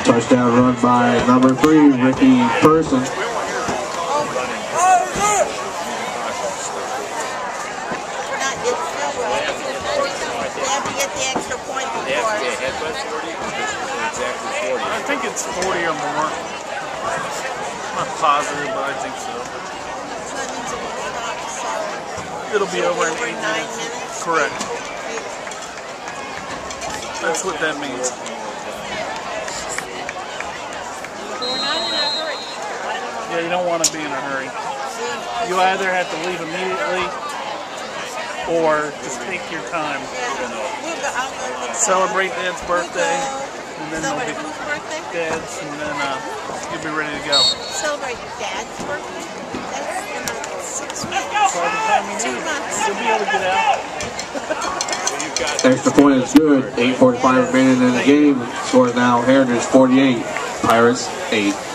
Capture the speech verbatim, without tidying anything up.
Touchdown run by number three, Ricky Person. I think it's forty or more. I'm not positive, but I think so. It'll be over in eight minutes. Correct. That's what that means. We're not in a hurry. Yeah, you don't want to be in a hurry. You either have to leave immediately or just take your time. Celebrate Dad's birthday, and then Celebrate it'll be whose birthday? Dad's, and then uh, you'll be ready to go. Celebrate Dad's birthday? That's in about six weeks. So by the time you Two leave, months. you'll be able to get out. Extra point is good. eight forty-five remaining in the game. Score is now Heritage forty-eight, Pirates eight.